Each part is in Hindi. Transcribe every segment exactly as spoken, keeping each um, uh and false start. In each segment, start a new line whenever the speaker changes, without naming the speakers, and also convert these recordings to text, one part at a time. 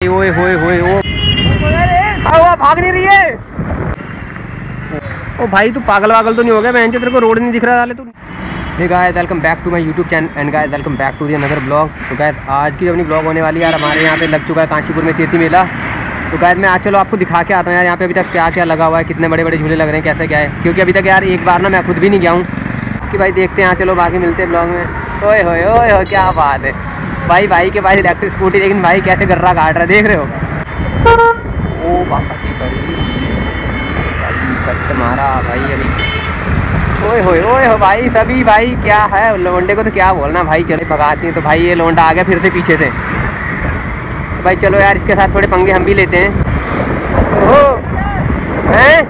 ओए होए होए ओ वो भाग नहीं रही है। ओ भाई तू पागल वागल तो नहीं हो गया? मैं तेरे को रोड नहीं दिख रहा है तू। Hey guys welcome back to my YouTube channel and guys welcome back to the another blog. तो गाइस आज की अपनी ब्लॉग होने वाली है यार, हमारे यहाँ पे लग चुका है काशीपुर में चेती मेला। तो गाइस मैं आज चलो आपको दिखा के आता हूँ यार यहाँ पे अभी तक क्या क्या लगा हुआ है, कितने बड़े बड़े झूले लग रहे हैं, कैसे क्या है, क्योंकि अभी तक यार एक बार ना मैं खुद भी नहीं गया हूँ कि भाई देखते हैं। यहाँ चलो बाकी मिलते हैं ब्लॉग में। ओए होए ओए हो क्या बात है भाई, भाई के पास इलेक्ट्रिक स्कूटी, लेकिन भाई कैसे गर्रा काट रहा है देख रहे हो। ओ बाबा की बड़ी कट मारा भाई अभी। ओए होए ओए हो भाई सभी भाई क्या है, लोंडे को तो क्या बोलना भाई। चलो भगाती हैं। तो भाई ये लोंडा आ गया फिर से पीछे से। तो भाई चलो यार इसके साथ थोड़े पंगे हम भी लेते हैं। ओहो हैं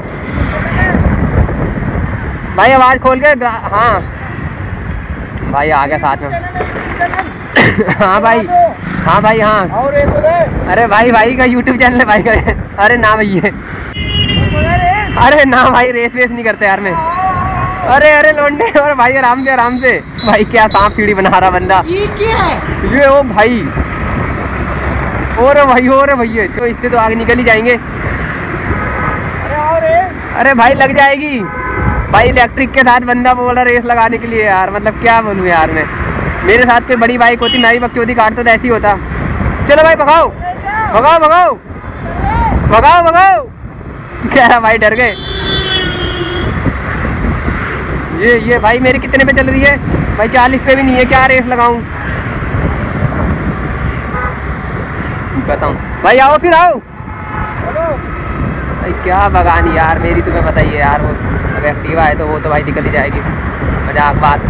भाई आवाज़ खोल के। हाँ भाई आ गया साथ में। हाँ भाई हाँ भाई हाँ। अरे भाई भाई का यूट्यूब चैनल है भाई का। अरे ना भैया, अरे ना भाई रेस वेस नहीं करते यार मैं। अरे अरे लोंडे और भाई आराम से आराम से भाई। क्या सांप सीढ़ी बना रहा बंदा ये क्या है ये। ओ भाई और भाई और भैया तो इससे तो आगे निकल ही जाएंगे। अरे और अरे भाई लग जाएगी भाई। इलेक्ट्रिक के साथ बंदा बोल रहा रेस लगाने के लिए यार, मतलब क्या बोलूँ यार मैं। मेरे साथ कोई बड़ी बाइक होती मैं भी बकचोदी काटता तो ऐसी होता। चलो भाई भगाओ भगाओ भगाओ भगाओ भगाओ। कह रहा भाई डर गए। ये ये भाई मेरी कितने पे चल रही है भाई? चालीस पे भी नहीं है, क्या रेस लगाऊं बताऊं भाई। आओ फिर आओ भाई। क्या भगानी यार मेरी, तुम्हें बताइए यार। वो अगर एक्टिवा है तो वो तो भाई निकल ही जाएगी, मजाक बात।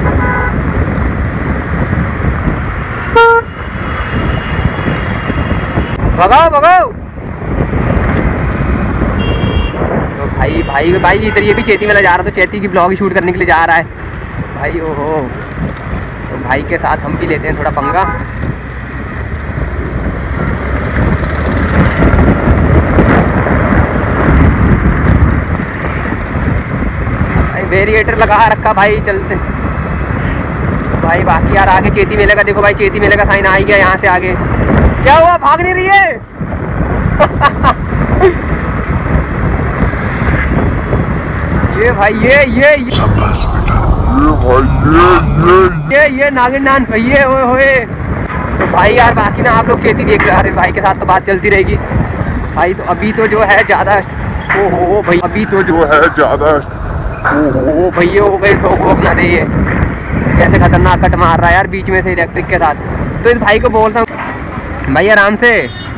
भगाओ भगाओ। तो भाई भाई भाई इधर ये भी चेती मेला जा रहा, तो चेती की ब्लॉग शूट करने के लिए जा रहा है भाई। ओहो तो भाई के साथ हम भी लेते हैं थोड़ा पंगा। भाई वेरिएटर लगा रखा भाई, चलते भाई। बाकी यार आगे चेती मेले का देखो भाई, चेती मेले का साइन आ ही गया यहाँ से आगे। क्या हुआ भाग नहीं रही है? ये भाई ये ये ये शाबाश बेटा। ये भाई ये ये ये नागिन नान भैया होए होए। तो भाई यार बाकी ना आप लोग चेती देख रहे हैं भाई के साथ, तो बात चलती रहेगी भाई। तो अभी तो जो है ज़्यादा ओ हो भाई, अभी तो जो है ज़्यादा ओ भैया हो गई ठोक वोक ना दे। ये कैसे खतरनाक कट मार रहा है यार बीच में से इलेक्ट्रिक के साथ। तो इस भाई को बोलता हूँ भाई आराम से।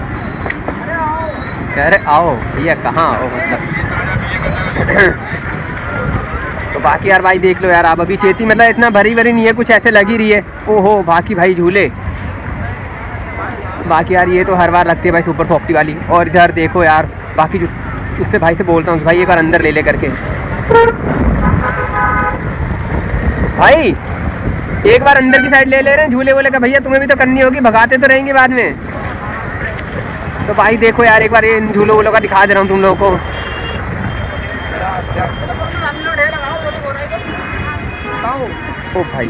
कह रहे आओ भैया कहाँ आओ मतलब। तो बाकी यार भाई देख लो यार आप, अभी चेती मतलब इतना भरी भरी नहीं है, कुछ ऐसे लगी रही है। ओहो बाकी भाई झूले बाकी यार ये तो हर बार लगती है भाई सुपर सॉफ्टी वाली। और इधर देखो यार बाकी जो उससे भाई से बोलता हूँ भाई एक बार अंदर ले ले करके। भाई एक बार अंदर की साइड ले ले रहे हैं झूले वूले का भैया, तुम्हें भी तो करनी होगी, भगाते तो रहेंगे बाद में। तो भाई देखो यार एक बार ये झूलों वूलों का दिखा दे रहा हूँ तुम लोगों को। ओ भाई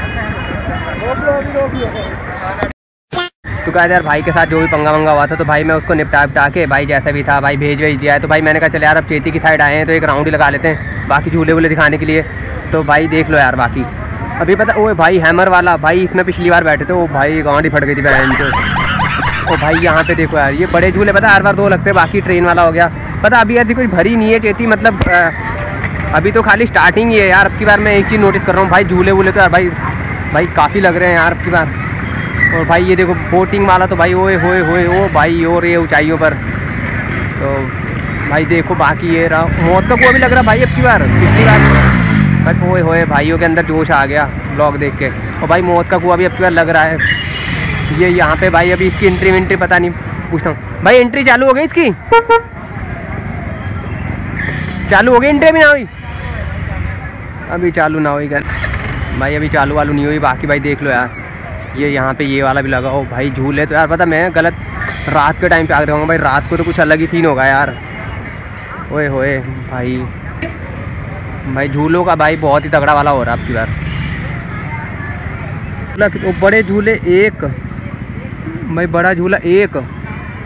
तो कहा यार भाई के साथ जो भी पंगा वंगा हुआ था तो भाई मैं उसको निपटा विपटा के भाई जैसा भी था भाई भेज भेज दिया है। तो भाई मैंने कहा चल यार अब चेती की साइड आए हैं तो एक राउंड ही लगा लेते हैं बाकी झूले वूले दिखाने के लिए। तो भाई देख लो यार बाकी अभी पता ओ भाई हैमर वाला भाई, इसमें पिछली बार बैठे थे वो भाई गांडी फट गई थी बहन से। ओ भाई यहाँ पे देखो यार ये बड़े झूले पता हर बार दो लगते हैं, बाकी ट्रेन वाला हो गया पता। अभी ऐसी कोई भरी नहीं है चेती, मतलब आ, अभी तो खाली स्टार्टिंग ही है यार। अब की बार मैं एक चीज़ नोटिस कर रहा हूँ भाई झूले वूले तो यार भाई भाई काफ़ी लग रहे हैं यार अब की बार। और भाई ये देखो बोटिंग वाला तो भाई ओए होए होए ओ भाई और ये ऊंचाइयों पर। तो भाई देखो बाकी ये रहा मौत का कुआं भी लग रहा भाई अब की बार। पिछली बार भाई ओए होए भाइयों के अंदर जोश आ गया ब्लॉग देख के। और भाई मौत का कुआं भी अब की बार लग रहा है। ये यहाँ पे भाई अभी इसकी एंट्री वेंट्री पता नहीं, पूछता हूँ भाई एंट्री चालू हो गई इसकी? चालू हो गई एंट्री? अभी ना हुई, अभी चालू ना हुई भाई, अभी चालू वालू नहीं हुई। बाकी भाई देख लो यार ये यहाँ पे ये वाला भी लगा। ओ भाई झूले तो यार पता मैं गलत रात के टाइम पे आ रहा हूँ भाई, रात को तो कुछ अलग ही सीन होगा यार। ओए होए भाई भाई झूलों का भाई बहुत ही तगड़ा वाला हो रहा है अब की बार। वो बड़े झूले एक भाई, बड़ा झूला एक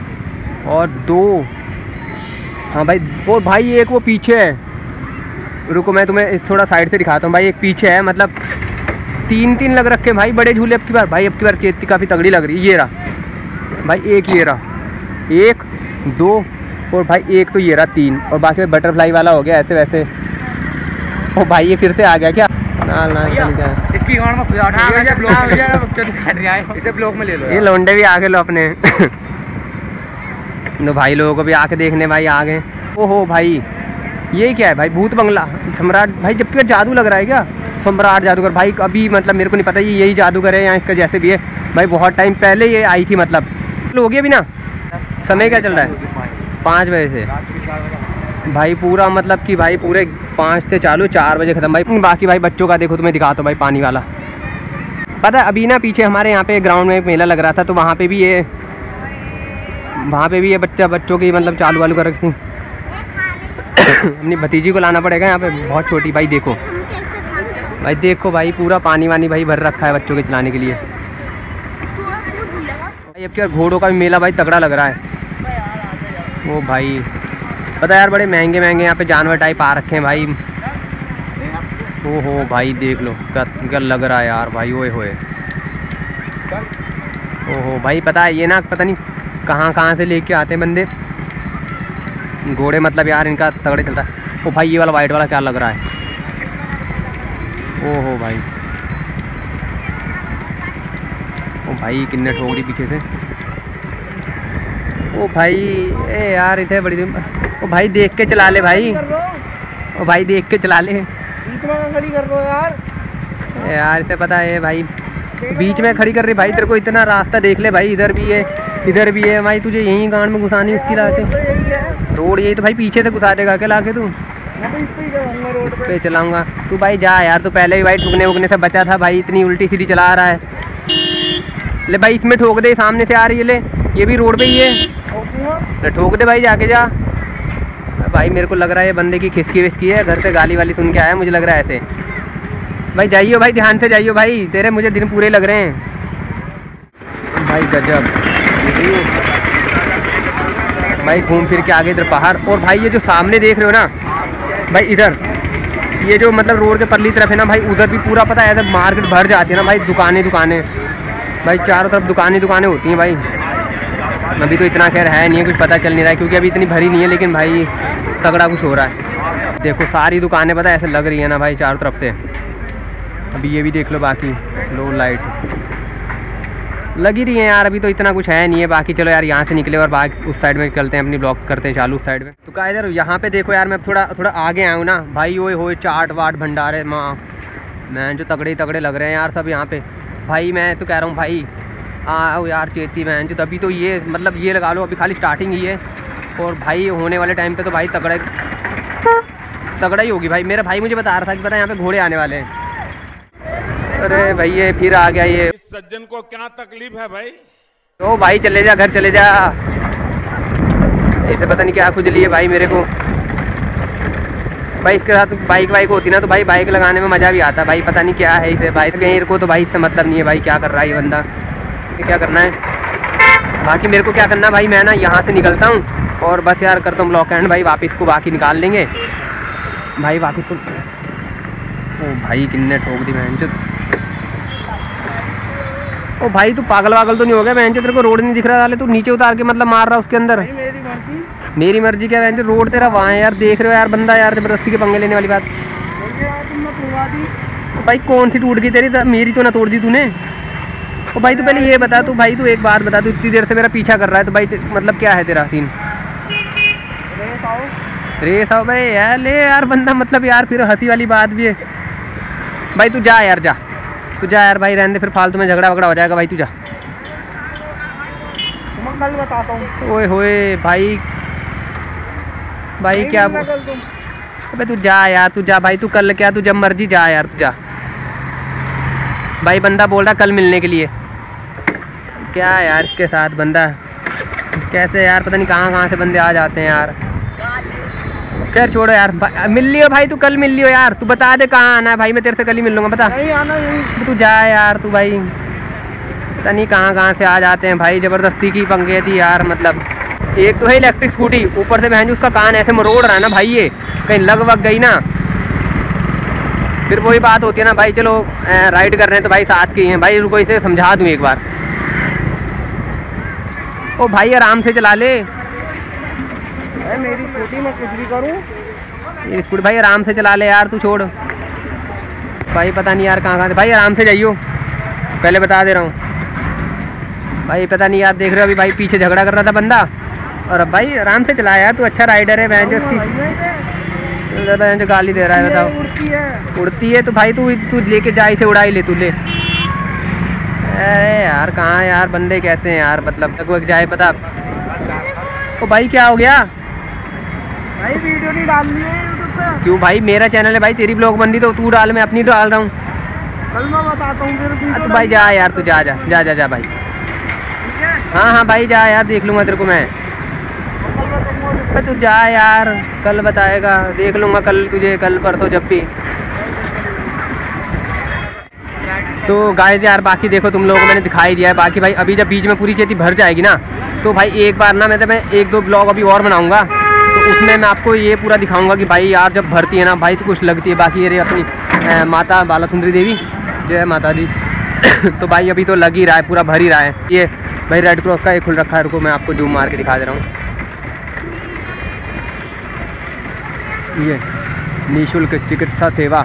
और दो, हाँ भाई, और भाई एक वो पीछे है, रुको मैं तुम्हें इस थोड़ा साइड से दिखाता हूँ भाई। एक पीछे है, मतलब तीन तीन लग रखे हैं भाई, बड़े झूले अब की बार भाई। अब की बार चेती काफ़ी तगड़ी लग रही है। ये रहा भाई, एक ये रहा, एक दो, और भाई एक तो ये रहा तीन, और बाकी बटरफ्लाई वाला हो गया ऐसे वैसे। ओ भाई ये फिर से आ गया क्या? ना ना क्या
इसकी गांड में खुजाट हो गया, ब्लॉक में ले लो, इसे ब्लॉक में ले लो।
ये लौंडे भी आगे लो अपने तो भाई लोगों को भी आके देखने भाई आ गए। ओहो भाई ये क्या है भाई? भूत बंगला सम्राट भाई, जबकि जादू लग रहा है क्या? सम्राट जादूगर भाई, अभी मतलब मेरे को नहीं पता ये यही जादूगर है या इसका जैसे भी है भाई। बहुत टाइम पहले ये आई थी, मतलब हो गया भी ना। समय क्या चल रहा है? पाँच बजे से भाई पूरा, मतलब कि भाई पूरे पाँच से चालू, चार बजे ख़त्म भाई। बाकी भाई बच्चों का देखो, तुम्हें दिखाता हूँ भाई पानी वाला। पता है अभी ना पीछे हमारे यहाँ पे ग्राउंड में एक मेला लग रहा था, तो वहाँ पे भी ये वहाँ पे भी ये बच्चा बच्चों की मतलब चालू वालू कर रखी थी। अपनी भतीजी को लाना पड़ेगा यहाँ पे, बहुत छोटी भाई। देखो भाई, देखो भाई पूरा पानी वानी भाई भर रखा है बच्चों के चलाने के लिए भाई। अब क्या घोड़ों का भी मेला भाई तगड़ा लग रहा है। ओ भाई पता है यार, बड़े महंगे महंगे यहाँ पे जानवर टाइप आ रखे हैं भाई। ओहो भाई देख लो क्या क्या लग रहा है यार भाई। ओए होए, ओहो भाई पता है ये ना, पता नहीं कहाँ कहाँ से लेके आते हैं बंदे घोड़े, मतलब यार इनका तगड़े चलता है। ओ भाई ये वाला वाइट वाला क्या लग रहा है? ओहो भाई, ओ भाई किन्ने ठोक दी पीछे से। ओ भाई ए यार इतने बड़ी, ओ भाई देख के चला ले भाई, ओ भाई देख के चला ले।
खड़ी कर लो यार,
यार इसे पता है भाई, बीच में खड़ी कर रही भाई। तेरे को इतना रास्ता देख ले भाई, इधर भी है इधर भी है भाई। तुझे यहीं गांड में घुसानी उसकी लाके, रोड यही तो भाई पीछे से घुसा देगा क्या लाके तू? इस पे चलाऊंगा तू भाई जा यार। तू पहले ही भाई ठुकने वुकने से बचा था भाई, इतनी उल्टी सीधी चला रहा है। ले भाई इसमें ठोक दे, सामने से आ रही है, ले ये भी रोड पे ही है, ठोक दे भाई जाके जा। भाई मेरे को लग रहा है ये बंदे की खिसकी विसकी है, घर से गाली वाली सुन के आया मुझे लग रहा है ऐसे। भाई जाइयो भाई, ध्यान से जाइयो भाई, तेरे मुझे दिन पूरे लग रहे हैं भाई। गजब भाई, घूम फिर के आगे इधर पहाड़। और भाई ये जो सामने देख रहे हो ना भाई, इधर ये जो मतलब रोड के परली तरफ है ना भाई, उधर भी पूरा पता है ऐसे मार्केट भर जाती है ना भाई। दुकानें दुकानें भाई, चारों तरफ दुकानें दुकानें होती हैं भाई। अभी तो इतना खैर है नहीं है, कुछ पता चल नहीं रहा है क्योंकि अभी इतनी भरी नहीं है, लेकिन भाई तगड़ा कुछ हो रहा है। देखो सारी दुकानें पता है ऐसे लग रही है ना भाई चारों तरफ से। अभी ये भी देख लो, बाकी लो लाइट लगी रही है यार। अभी तो इतना कुछ है नहीं है। बाकी चलो यार यहाँ से निकले और बाग उस साइड में चलते हैं, अपनी ब्लॉग करते हैं चालू उस साइड में। तो क्या इधर यहाँ पे देखो यार, मैं थोड़ा थोड़ा आगे आया हूँ ना भाई। ओए होए चाट वाट भंडारे माँ, मैं जो तगड़े तगड़े लग रहे हैं यार सब यहाँ पे भाई। मैं तो कह रहा हूँ भाई आओ यार चेती मैं जो, तभी तो ये मतलब ये लगा लो, अभी खाली स्टार्टिंग ही है। और भाई होने वाले टाइम पे तो भाई तगड़ा तगड़ा ही होगी भाई। मेरा भाई मुझे बता रहा था कि पता है यहाँ पे घोड़े आने वाले हैं। अरे भाई ये फिर आ गया ये,
इस सज्जन को क्या तकलीफ है भाई?
ओ भाई चले जा घर चले जा, ऐसे पता नहीं क्या खुजली है भाई मेरे को भाई। इसके साथ बाइक वाइक होती ना तो भाई बाइक लगाने में मज़ा भी आता भाई। पता नहीं क्या है इसे भाई, मेरे को तो भाई इससे मतलब नहीं है भाई क्या कर रहा है ये बंदा, क्या करना है। बाकी मेरे को क्या करना भाई, मैं ना यहाँ से निकलता हूँ और बस यार करता हूँ ब्लॉक एंड भाई। वापस को बाकी निकाल लेंगे भाई, वापस को। ओ भाई किन्ने ठोक दी बहन चोद। ओ भाई तू पागल वागल तो नहीं हो गया बहन चोद? तेरे को रोड नहीं दिख रहा है, तू नीचे उतार के मतलब मार रहा उसके अंदर।
मेरी मर्जी
मेरी मर्जी क्या बहन चोद? रोड तेरा वहाँ है यार, देख रहे हो यार बंदा यार, जबरदस्ती के पंगे लेने वाली बात। भाई कौन सी टूट गई तेरी? मेरी तो ना तोड़ दी तूने। ओ भाई तू पहले ये बता, तू भाई तू एक बात बता, तू इतनी देर से मेरा पीछा कर रहा है तो भाई मतलब क्या है तेरा सीन? रेस आओ भाई यार, ले यार बंदा मतलब यार फिर हंसी वाली बात भी है भाई। तू जा यार, जा तू जा यार भाई, रहने दे फिर फालतू में झगड़ा वगड़ा हो जाएगा भाई। तू जा,
कल बताता हूँ।
ओए होए भाई भाई क्या अबे तू जा यार, तू जा भाई, तू कल क्या, तू जब मर्जी जा यार, तू जा भाई। बंदा बोल रहा कल मिलने के लिए, क्या यार इसके साथ बंदा कैसे यार, पता नहीं कहाँ कहाँ से बंदे आ जाते हैं यार। खैर छोड़ो यार, मिल लियो भाई, तू कल मिल लियो यार। तू बता दे कहाँ आना है भाई, मैं तेरे से कल ही मिल लूँगा। बता
नहीं आना नहीं।
तू जा यार, तू भाई पता नहीं कहाँ कहाँ से आ जाते हैं भाई, ज़बरदस्ती की पंगे थी यार। मतलब एक तो है इलेक्ट्रिक स्कूटी, ऊपर से बहन जो उसका कान ऐसे मरोड़ रहा है ना भाई, ये कहीं लग वग गई ना फिर वही बात होती है ना भाई। चलो राइड कर रहे हैं तो भाई साथ के ही हैं भाई, रुको इसे समझा दूँ एक बार। ओ भाई आराम से चला ले,
मेरी स्कूटी में कुछ भी करूँ।
ये स्कूटी भाई आराम से चला ले यार, तू छोड़ भाई, पता नहीं यार कहाँ कहाँ से। भाई आराम से जाइयो, पहले बता दे रहा हूँ भाई, पता नहीं यार, देख रहे हो अभी भाई पीछे झगड़ा कर रहा था बंदा, और अब भाई आराम से चला यार, तू अच्छा राइडर है बहन जो उसकी बहन जो गाली दे रहा है। बताओ
उड़ती है
उड़ती है तो भाई तू तू लेके जा, इसे उड़ा ही ले तू ले। अरे यार कहाँ यार बंदे कैसे हैं यार, मतलब लगभग जाए पता। ओ भाई क्या हो गया
भाई, वीडियो नहीं डालनी है यूट्यूब पे।
क्यों भाई, मेरा चैनल है भाई, तेरी ब्लॉग बन रही तो तू डाल, मैं अपनी डाल रहा हूँ।
कल मैं बताता हूँ फिर।
तो भाई जा यार, तू जा जा जा जा जा भाई। हाँ हाँ भाई जा यार, देख लूँगा तेरे को मैं। तू जा यार, कल बताएगा, देख लूँगा कल तुझे, कल परसों जब भी। तो गाइस यार बाकी देखो तुम लोगों को मैंने दिखाई दिया है। बाकी भाई अभी जब बीच में पूरी चेती भर जाएगी ना, तो भाई एक बार ना मैं तो मैं एक दो ब्लॉग अभी और बनाऊँगा, तो उसमें मैं आपको ये पूरा दिखाऊँगा कि भाई यार जब भरती है ना भाई तो कुछ लगती है। बाकी ये अपनी आ, माता बाला सुंदरी देवी, जय माता दी। तो भाई अभी तो लग ही रहा है, पूरा भर ही रहा है। ये भाई रेड क्रॉस का एक खुल रखा है, रुको मैं आपको जूम मार के दिखा दे रहा हूँ। ये निःशुल्क चिकित्सा सेवा।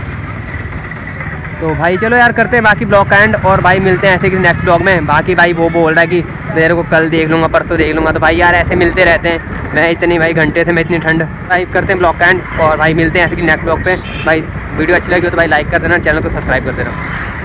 तो भाई चलो यार करते हैं बाकी ब्लॉग का एंड, और भाई मिलते हैं ऐसे कि नेक्स्ट ब्लॉग में। बाकी भाई वो बोल रहा है कि तेरे को कल देख लूँगा, परसों देख लूँगा, तो भाई यार ऐसे मिलते रहते हैं। मैं इतनी भाई घंटे से मैं इतनी ठंड भाई करते हैं ब्लॉग का एंड, और भाई मिलते हैं ऐसे कि नेक्स्ट ब्लॉग पे। भाई वीडियो अच्छी लगी हो तो भाई लाइक कर देना, चैनल को सब्सक्राइब कर देना।